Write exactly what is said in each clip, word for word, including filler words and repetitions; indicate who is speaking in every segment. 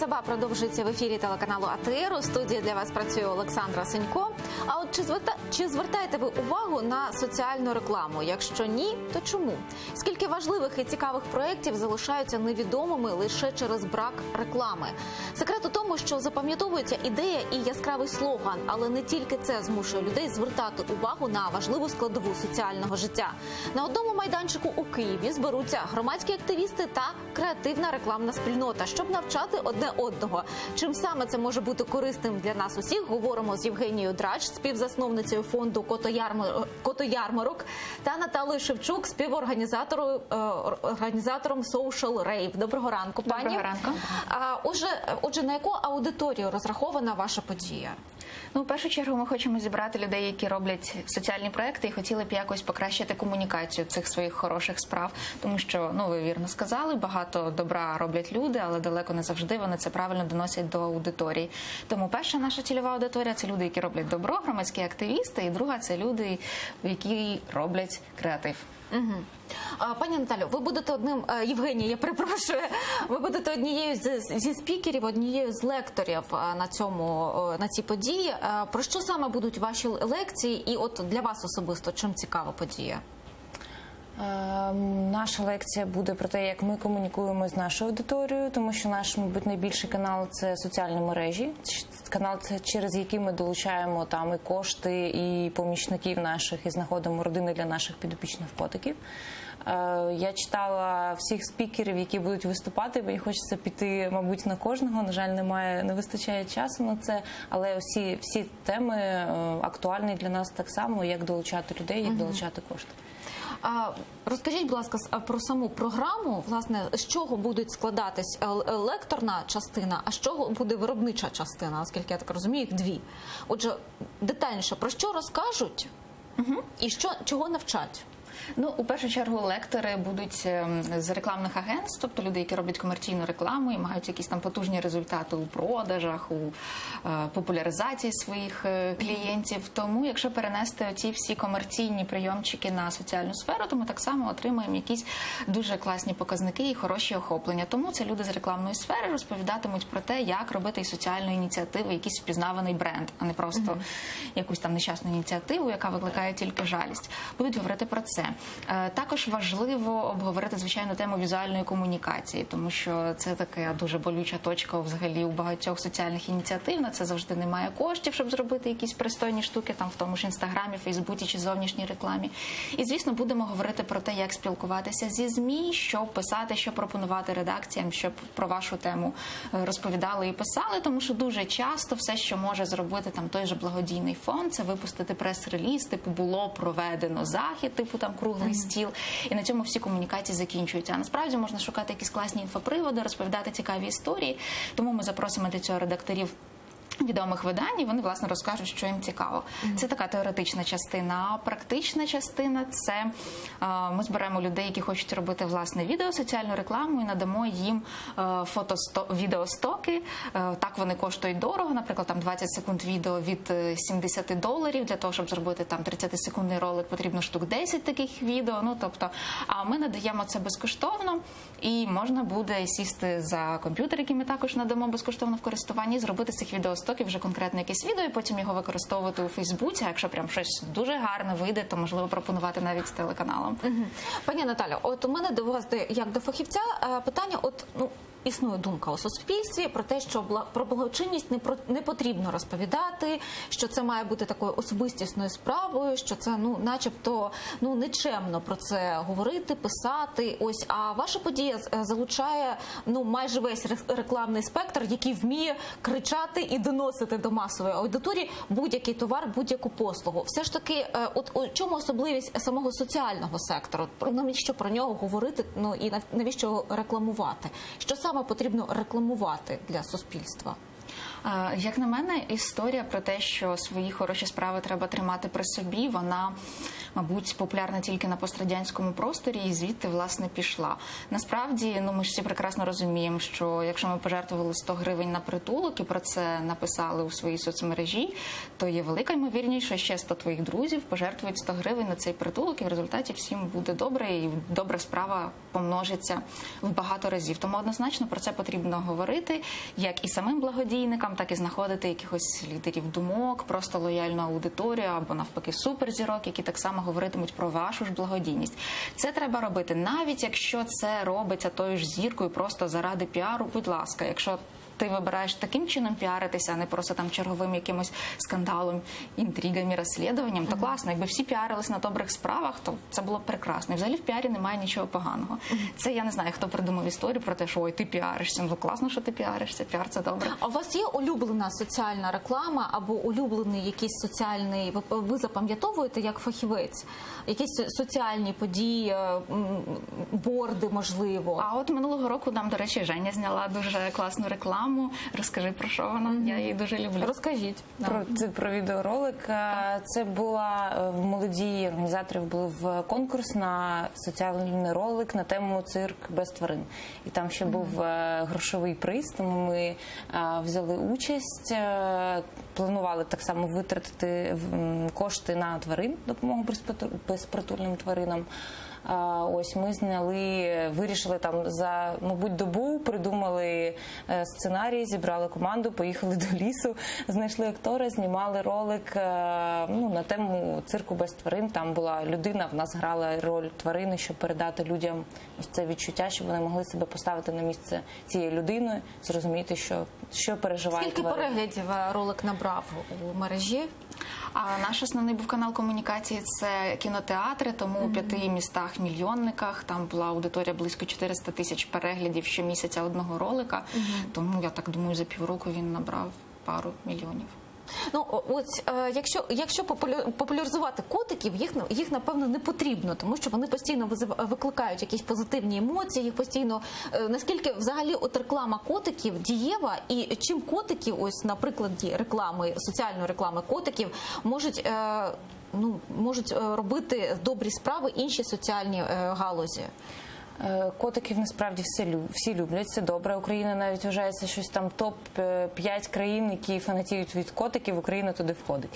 Speaker 1: доба продовжується в ефірі телеканалу А Т Р. У студії для вас працює Олександра Сенько. А от чи, зверта... чи звертаєте ви увагу на соціальну рекламу? Якщо ні, то чому? Скільки важливих і цікавих проєктів залишаються невідомими лише через брак реклами? Секрет у тому, що запам'ятовується ідея і яскравий слоган, але не тільки це змушує людей звертати увагу на важливу складову соціального життя. На одному майданчику у Києві зберуться громадські активісти та креативна рекламна спільнота, щоб навчати одне одного. Чим саме це може бути корисним для нас усіх, говоримо з Євгенією Драч, співзасновницею фонду «Котоярмарок», та Наталою Шевчук, співорганізатором Social Rave. Доброго ранку, пані.
Speaker 2: Доброго ранку.
Speaker 1: А, отже, отже, на яку аудиторію розрахована ваша подія?
Speaker 2: Ну, в першу чергу ми хочемо зібрати людей, які роблять соціальні проекти і хотіли б якось покращити комунікацію цих своїх хороших справ. Тому що, ну, ви вірно сказали, багато добра роблять люди, але далеко не завжди вони це правильно доносять до аудиторії. Тому перша наша цільова аудиторія – це люди, які роблять добро, громадські активісти, і друга – це люди, які роблять креатив.
Speaker 1: Угу. Пані Наталю, ви будете одним, Євгенія, я перепрошую, ви будете однією з, зі спікерів, однією з лекторів на, цьому, на цій події. Про що саме будуть ваші лекції і от для вас особисто, чим цікава подія?
Speaker 3: Наша лекція буде про те, як ми комунікуємо з нашою аудиторією, тому що наш, мабуть, найбільший канал – це соціальні мережі. Канал, через який ми долучаємо там і кошти, і помічників наших, і знаходимо родини для наших підопічних котиків. Я читала всіх спікерів, які будуть виступати, мені хочеться піти, мабуть, на кожного. На жаль, немає, не вистачає часу на це, але всі, всі теми актуальні для нас так само, як долучати людей, як долучати кошти.
Speaker 1: А, розкажіть, будь ласка, про саму програму, власне, з чого буде складатись лекторна частина, а з чого буде виробнича частина, оскільки я так розумію, їх дві. Отже, детальніше, про що розкажуть угу. і що, чого навчать?
Speaker 2: Ну, у першу чергу, лектори будуть з рекламних агентств, тобто люди, які роблять комерційну рекламу і мають якісь там потужні результати у продажах, у е, популяризації своїх е, клієнтів. Тому, якщо перенести ці всі комерційні прийомчики на соціальну сферу, то ми так само отримаємо якісь дуже класні показники і хороші охоплення. Тому це люди з рекламної сфери розповідатимуть про те, як робити із соціальної ініціативи якийсь впізнаваний бренд, а не просто mm-hmm. якусь там нещасну ініціативу, яка викликає тільки жалість. Будуть говорити про це. Також важливо обговорити, звичайно, тему візуальної комунікації, тому що це така дуже болюча точка взагалі у багатьох соціальних ініціатив. На це завжди немає коштів, щоб зробити якісь пристойні штуки, там в тому ж Інстаграмі, Фейсбуці чи зовнішній рекламі. І, звісно, будемо говорити про те, як спілкуватися зі ЗМІ, що писати, що пропонувати редакціям, щоб про вашу тему розповідали і писали, тому що дуже часто все, що може зробити там той же благодійний фонд, це випустити прес-реліз, типу було проведено захід, типу там круглий стіл, і на цьому всі комунікації закінчуються. А насправді можна шукати якісь класні інфоприводи, розповідати цікаві історії, тому ми запросимо для цього редакторів відомих видань, і вони, власне, розкажуть, що їм цікаво. Mm-hmm. Це така теоретична частина. А практична частина – це е, ми зберемо людей, які хочуть робити, власне, відео, соціальну рекламу, і надамо їм е, фото відеостоки. Е, так вони коштують дорого. Наприклад, там двадцять секунд відео від сімдесят доларів. Для того, щоб зробити там тридцятисекундний ролик, потрібно штук десять таких відео. Ну, тобто, а ми надаємо це безкоштовно, і можна буде сісти за комп'ютер, який ми також надамо безкоштовно в користуванні, і зробити з цих відеостоків вже конкретно якесь відео, і потім його використовувати у Фейсбуці. А якщо прям щось дуже гарне вийде, то можливо пропонувати навіть з телеканалом.
Speaker 1: Угу. Пані Наталя, от у мене до вас, як до фахівця, питання, от, ну, існує думка у суспільстві про те, що про благочинність не, про, не потрібно розповідати, що це має бути такою особистісною справою, що це, ну, начебто, ну, нечемно про це говорити, писати. Ось, а ваша подія залучає, ну, майже весь рекламний спектр, який вміє кричати і доносити до масової аудиторії будь-який товар, будь-яку послугу. Все ж таки, от у чому особливість самого соціального сектору? Навіщо про нього говорити, ну, і навіщо рекламувати? Що саме потрібно рекламувати для суспільства?
Speaker 2: Е, Як на мене, історія про те, що свої хороші справи треба тримати при собі, вона, мабуть, популярна тільки на пострадянському просторі і звідти, власне, пішла. Насправді, ну, ми ж всі прекрасно розуміємо, що якщо ми пожертвували сто гривень на притулок і про це написали у своїй соцмережі, то є велика ймовірність, що ще сто твоїх друзів пожертвують сто гривень на цей притулок, і в результаті всім буде добре, і добра справа помножиться в багато разів. Тому однозначно про це потрібно говорити, як і самим благодійникам, так і знаходити якихось лідерів думок, просто лояльну аудиторію або навпаки суперзірок, які так само говоритимуть про вашу ж благодійність. Це треба робити, навіть якщо це робиться тою ж зіркою просто заради піару, будь ласка, якщо ти вибираєш таким чином піаритися, а не просто там черговим якимось скандалом, інтригами, розслідуванням, то класно. Якби всі піарились на добрих справах, то це було б прекрасно. І взагалі в піарі немає нічого поганого. Це я не знаю, хто придумав історію про те, що ой, ти піаришся. Ну класно, що ти піаришся, піар це добре.
Speaker 1: А у вас є улюблена соціальна реклама або улюблений якийсь соціальний, ви, ви запам'ятовуєте як фахівець, якісь соціальні події, м, борди, можливо?
Speaker 2: А от минулого року нам, до речі, Женя зняла дуже класну рекламу. Розкажи, про що вона. Mm-hmm. Я її дуже люблю.
Speaker 1: Розкажіть.
Speaker 3: Про, це про відеоролик. Це була в молоді організаторів був конкурс на соціальний ролик на тему «Цирк без тварин». І там ще mm-hmm. був грошовий приз, тому ми взяли участь, планували так само витратити кошти на тварин, допомогу безпритульним тваринам. Ось ми зняли, вирішили там за, мабуть, добу, придумали сценарій, зібрали команду, поїхали до лісу, знайшли актора, знімали ролик ну, на тему цирку без тварин. Там була людина, в нас грала роль тварини, щоб передати людям ось це відчуття, щоб вони могли себе поставити на місце цієї людини, зрозуміти, що, що переживає
Speaker 1: Скільки
Speaker 3: тварина.
Speaker 1: переглядів ролик набрав у мережі?
Speaker 2: А наш основний був канал комунікації – це кінотеатри, тому mm-hmm. у п'яти містах-мільйонниках там була аудиторія близько чотириста тисяч переглядів щомісяця одного ролика. Mm-hmm. Тому, я так думаю, за півроку він набрав пару мільйонів.
Speaker 1: Ну, ось, е, якщо, якщо популяризувати котиків, їх, їх, напевно, не потрібно, тому що вони постійно викликають якісь позитивні емоції, їх постійно... Е, наскільки взагалі от реклама котиків дієва, і чим котики, ось, на прикладі реклами, соціальної реклами котиків, можуть... Е, ну, можуть робити добрі справи інші соціальні е, галузі?
Speaker 3: Котиків насправді всі, всі люблять, це добре. Україна навіть вважається щось там топ п'ять країн, які фанатіють від котиків, Україна туди входить.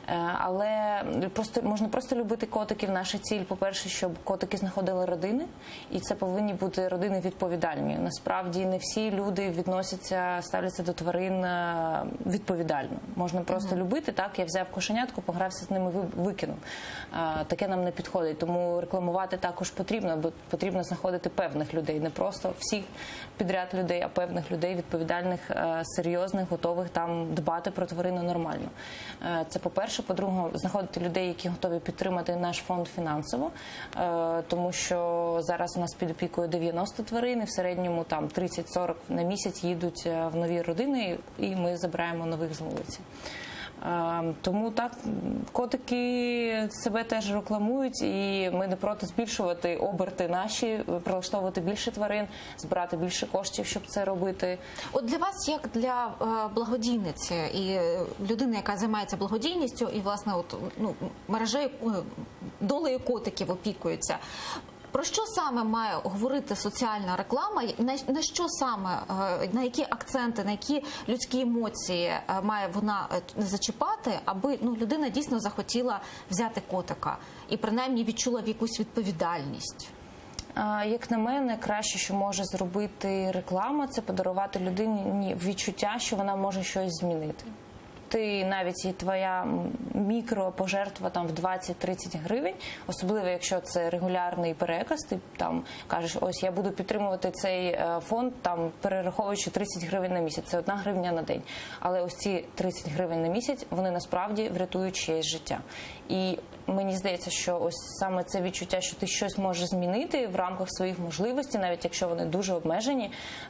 Speaker 3: Але просто, можна просто любити котиків. Наша ціль, по-перше, щоб котики знаходили родини, і це повинні бути родини відповідальні. Насправді не всі люди відносяться, ставляться до тварин відповідально. Можна просто mm-hmm. любити, так, я взяв кошенятку, погрався з ними, викинув. Таке нам не підходить, тому рекламувати також потрібно, бо потрібно знаходити певних людей, не просто всіх підряд людей, а певних людей, відповідальних, серйозних, готових там дбати про тварину нормально. Це по-перше. По-друге, знаходити людей, які готові підтримати наш фонд фінансово, тому що зараз у нас під опікою дев'яносто тварин, і в середньому там тридцять-сорок на місяць їдуть в нові родини, і ми забираємо нових з вулиці. Тому так, котики себе теж рекламують, і ми не проти збільшувати оберти наші, прилаштовувати більше тварин, збирати більше коштів, щоб це робити.
Speaker 1: От для вас, як для благодійниці і людини, яка займається благодійністю і, власне, от, ну, мережею, долею котиків опікується, про що саме має говорити соціальна реклама? На, на що саме, на які акценти, на які людські емоції має вона зачіпати, аби ну, людина дійсно захотіла взяти котика і принаймні відчула в якусь відповідальність?
Speaker 3: Як на мене, краще, що може зробити реклама, це подарувати людині відчуття, що вона може щось змінити. Ти навіть і твоя мікропожертва там в двадцять-тридцять гривень, особливо якщо це регулярний переказ, ти там кажеш, ось я буду підтримувати цей фонд, там перераховуючи тридцять гривень на місяць, це одна гривня на день. Але ось ці тридцять гривень на місяць, вони насправді врятують чиєсь життя. І мені здається, що ось саме це відчуття, що ти щось можеш змінити в рамках своїх можливостей, навіть якщо вони дуже обмежені,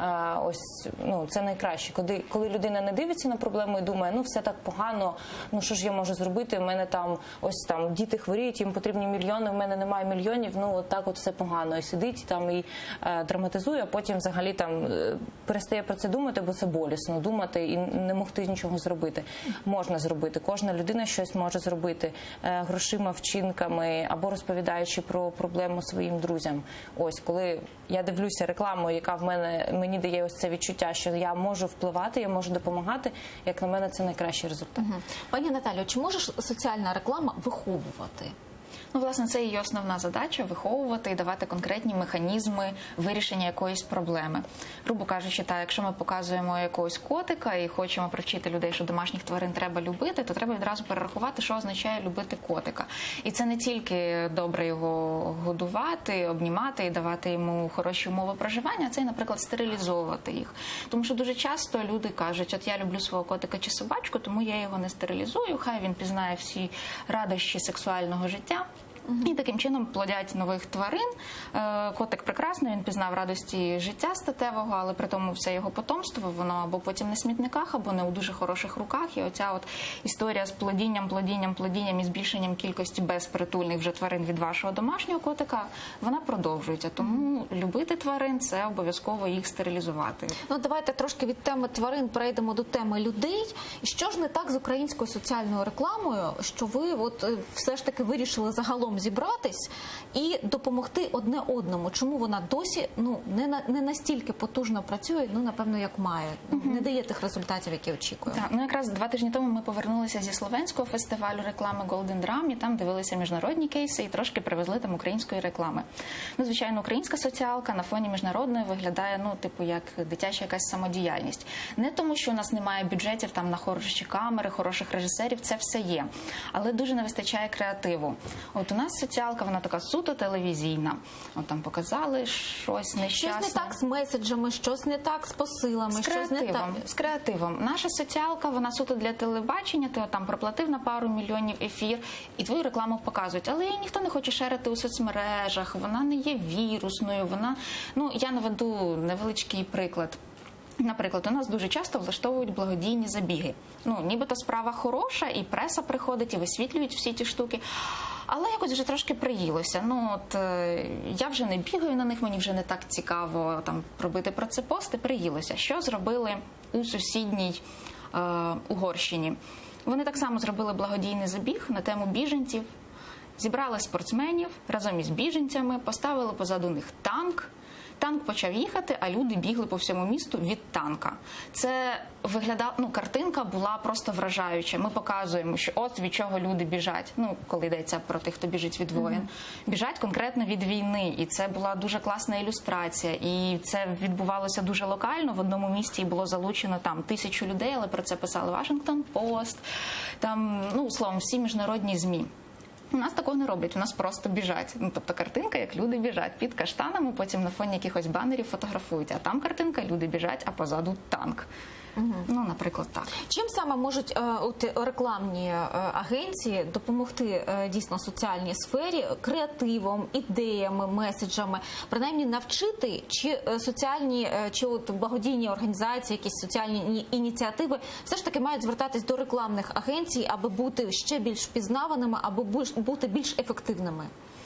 Speaker 3: ось, ну, це найкраще. Коли, коли людина не дивиться на проблему і думає, ну все так погано, ну що ж я можу зробити, в мене там ось там діти хворіють, їм потрібні мільйони, в мене немає мільйонів, ну от так от все погано. І сидить там і е, драматизує, а потім взагалі там е, перестає про це думати, бо це болісно думати і не могти нічого зробити. Можна зробити. Кожна людина щось може зробити е, грошима, вчинками або розповідаючи про проблему своїм друзям. Ось, коли я дивлюся рекламу, яка в мене, мені дає ось це відчуття, що я можу впливати, я можу допомагати, як на мене, це найкращий результат.
Speaker 1: Угу. Пані Наталю, чи може соціальна реклама виховувати?
Speaker 2: Ну, власне, це її основна задача – виховувати і давати конкретні механізми вирішення якоїсь проблеми. Грубо кажучи, так, якщо ми показуємо якогось котика і хочемо привчити людей, що домашніх тварин треба любити, то треба відразу перерахувати, що означає любити котика. І це не тільки добре його годувати, обнімати і давати йому хороші умови проживання, це і, наприклад, стерилізовувати їх. Тому що дуже часто люди кажуть, от я люблю свого котика чи собачку, тому я його не стерилізую, хай він пізнає всі радощі сексуального життя. І таким чином плодять нових тварин. Котик прекрасний, він пізнав радості життя статевого, але при тому все його потомство, воно або потім на смітниках, або не у дуже хороших руках. І оця от історія з плодінням, плодінням, плодінням і збільшенням кількості безпритульних вже тварин від вашого домашнього котика, вона продовжується. Тому любити тварин – це обов'язково їх стерилізувати.
Speaker 1: Ну, давайте трошки від теми тварин перейдемо до теми людей. І що ж не так з українською соціальною рекламою, що ви от все ж таки вирішили загалом зібратись і допомогти одне одному? Чому вона досі ну не на не настільки потужно працює, ну напевно, як має, uh-huh. не дає тих результатів, які очікуємо?
Speaker 2: Так, ну якраз два тижні тому ми повернулися зі словенського фестивалю реклами Golden Drum, і там дивилися міжнародні кейси і трошки привезли там української реклами. Ну, звичайно, українська соціалка на фоні міжнародної виглядає, ну, типу, як дитяча якась самодіяльність. Не тому, що у нас немає бюджетів там на хороші камери, хороших режисерів, це все є. Але дуже не вистачає креативу. От у нас соціалка, вона така суто телевізійна. От там показали щось нещасне.
Speaker 1: Щось не так з меседжами, щось не так з посилами,
Speaker 2: з
Speaker 1: щось не так.
Speaker 2: З креативом. Наша соціалка, вона суто для телебачення, ти там проплатив на пару мільйонів ефір, і твою рекламу показують. Але її ніхто не хоче шерити у соцмережах, вона не є вірусною, вона, ну, я наведу невеличкий приклад. Наприклад, у нас дуже часто влаштовують благодійні забіги. Ну, нібито справа хороша, і преса приходить, і висвітлюють всі ті штуки. Але якось вже трошки приїлося. Ну, от е, я вже не бігаю на них, мені вже не так цікаво там робити про це пости, приїлося. Що зробили у сусідній е, Угорщині? Вони так само зробили благодійний забіг на тему біженців, зібрали спортсменів разом із біженцями, поставили позаду них танк. Танк почав їхати, а люди бігли по всьому місту від танка. Це виглядала, ну, картинка була просто вражаюча. Ми показуємо, що от від чого люди біжать, ну, коли йдеться про тих, хто біжить від воєн. Mm-hmm. Біжать конкретно від війни, і це була дуже класна ілюстрація. І це відбувалося дуже локально, в одному місті було залучено там тисячу людей, але про це писали Вашингтон Пост, там, ну, словом, всі міжнародні ЗМІ. У нас такого не роблять, у нас просто біжать. Ну, тобто картинка, як люди біжать під каштанами, потім на фоні якихось банерів фотографують. А там картинка, люди біжать, а позаду танк. Угу. Ну, наприклад, так.
Speaker 1: Чим саме можуть е, от, рекламні е, агенції допомогти е, дійсно соціальній сфері креативом, ідеями, меседжами, принаймні навчити, чи е, соціальні, е, чи от благодійні організації, якісь соціальні ініціативи все ж таки мають звертатись до рекламних агенцій, аби бути ще більш впізнаваними, аби бути більш ефективними?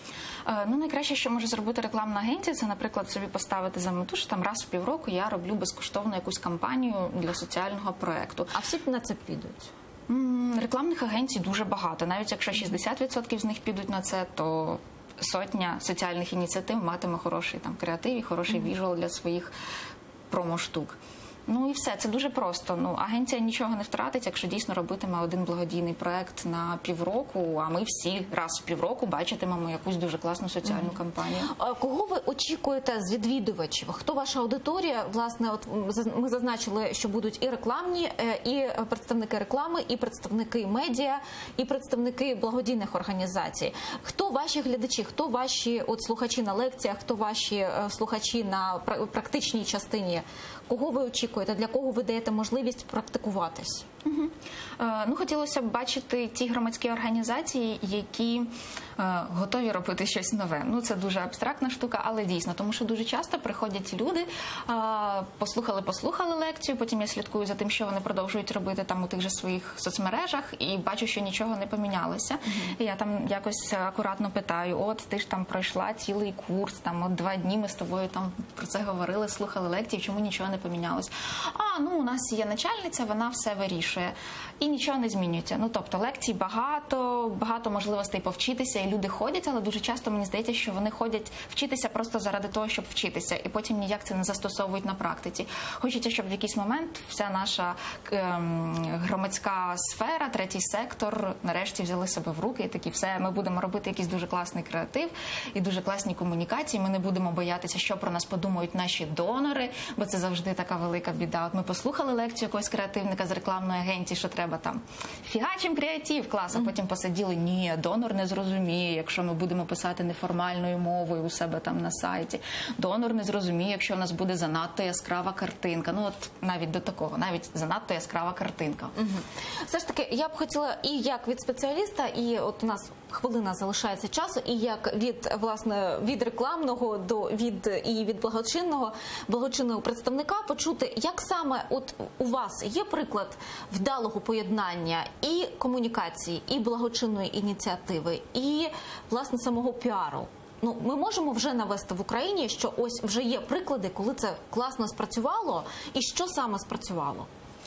Speaker 2: Ну, найкраще, що може зробити рекламна агенція, це, наприклад, собі поставити за мету, що там раз в півроку я роблю безкоштовно якусь кампанію для соціального проєкту.
Speaker 1: А всі на це підуть?
Speaker 2: Рекламних агенцій дуже багато. Навіть якщо шістдесят відсотків з них підуть на це, то сотня соціальних ініціатив матиме хороший там креатив і хороший mm-hmm. віжуал для своїх промо-штук. Ну і все, це дуже просто. Ну, агенція нічого не втратить, якщо дійсно робитиме один благодійний проект на півроку, а ми всі раз в півроку бачитимемо якусь дуже класну соціальну mm-hmm. кампанію.
Speaker 1: А кого ви очікуєте з відвідувачів? Хто ваша аудиторія? Власне, от ми зазначили, що будуть і рекламні, і представники реклами, і представники медіа, і представники благодійних організацій. Хто ваші глядачі? Хто ваші от слухачі на лекціях? Хто ваші слухачі на практичній частині Кого ви очікуєте? Для кого ви даєте можливість практикуватись?
Speaker 2: Угу. Е, ну, хотілося б бачити ті громадські організації, які е, готові робити щось нове. Ну, це дуже абстрактна штука, але дійсно, тому що дуже часто приходять люди, е, послухали-послухали лекцію, потім я слідкую за тим, що вони продовжують робити там у тих же своїх соцмережах, і бачу, що нічого не помінялося. Угу. І я там якось акуратно питаю: от, ти ж там пройшла цілий курс, там от два дні ми з тобою там про це говорили, слухали лекції, чому нічого не помінялось? А, ну, у нас є начальниця, вона все вирішує. І нічого не змінюється. Ну, тобто, лекцій багато, багато можливостей повчитися, і люди ходять, але дуже часто мені здається, що вони ходять вчитися просто заради того, щоб вчитися, і потім ніяк це не застосовують на практиці. Хочеться, щоб в якийсь момент вся наша ем, громадська сфера, третій сектор, нарешті взяли себе в руки і такі: все, ми будемо робити якийсь дуже класний креатив і дуже класні комунікації, ми не будемо боятися, що про нас подумають наші донори, бо це завжди така велика біда. От ми послухали лекцію якогось креативника з рекламної агенції, що треба там фігачим креатив, клас, а потім посиділи: ні, донор не зрозуміє, якщо ми будемо писати неформальною мовою у себе там на сайті. Донор не зрозуміє, якщо у нас буде занадто яскрава картинка. Ну, от навіть до такого, навіть занадто яскрава картинка.
Speaker 1: Угу. Все ж таки, я б хотіла і як від спеціаліста, і от у нас хвилина залишається часу, і як від, власне, від рекламного до від і від благочинного благочинного представника почути, як саме от у вас є приклад вдалого поєднання і комунікації, і благочинної ініціативи, і, власне, самого піару. Ну, ми можемо вже навести в Україні, що ось вже є приклади, коли це класно спрацювало, і що саме спрацювало?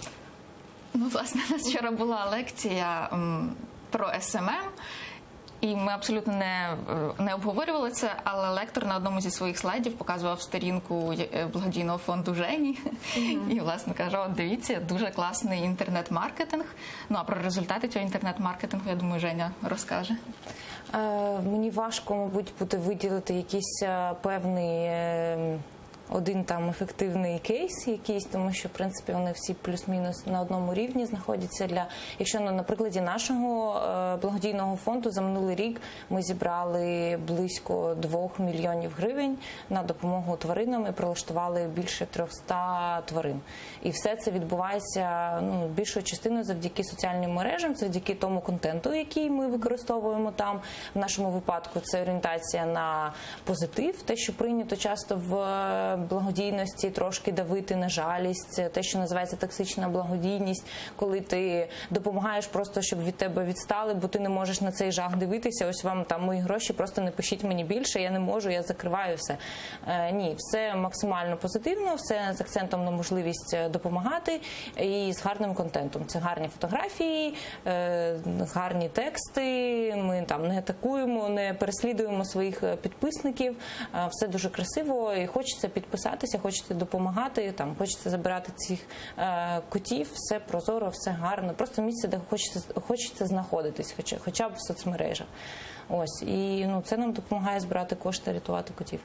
Speaker 2: Ну, власне, у нас вчора була лекція м, про ес ем ем, і ми абсолютно не, не обговорювали це, але лектор на одному зі своїх слайдів показував сторінку благодійного фонду Жені. Mm-hmm. І, власне, каже: от дивіться, дуже класний інтернет-маркетинг. Ну, а про результати цього інтернет-маркетингу, я думаю, Женя розкаже.
Speaker 3: Е, мені важко, мабуть, буде виділити якийсь е, певний е, один там ефективний кейс якийсь, тому що, в принципі, вони всі плюс-мінус на одному рівні знаходяться. Для, якщо на, на прикладі нашого е, благодійного фонду за минулий рік ми зібрали близько двох мільйонів гривень на допомогу тваринам і прилаштували більше трьохста тварин. І все це відбувається, ну, більшою частиною завдяки соціальним мережам, завдяки тому контенту, який ми використовуємо там. В нашому випадку це орієнтація на позитив, те, що прийнято часто в благодійності трошки давити на жалість, те, що називається токсична благодійність, коли ти допомагаєш просто, щоб від тебе відстали, бо ти не можеш на цей жах дивитися, ось вам там мої гроші, просто не пишіть мені більше, я не можу, я закриваю все. Е, ні, все максимально позитивно, все з акцентом на можливість допомагати і з гарним контентом. Це гарні фотографії, е, гарні тексти, ми там не атакуємо, не переслідуємо своїх підписників, е, все дуже красиво і хочеться підписатися, хочеться допомагати, там, хочеться забирати цих е, котів, все прозоро, все гарно. Просто місце, де хочеться, хочеться знаходитись, хоча, хоча б в соцмережах. Ось. І ну, це нам допомагає збирати кошти, рятувати котів.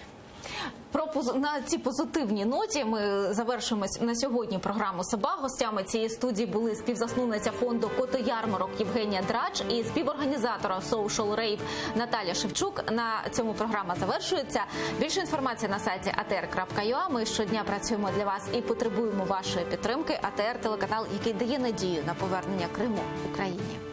Speaker 1: Про на цій позитивній ноті ми завершуємо на сьогодні програму «Соба». Гостями цієї студії були співзасновниця фонду «Котоярмарок» Євгенія Драч і співорганізатора Social Rave Наталя Шевчук. На цьому програма завершується. Більше інформації на сайті а те ер крапка ю а. Ми щодня працюємо для вас і потребуємо вашої підтримки. а те ер – телеканал, який дає надію на повернення Криму Україні.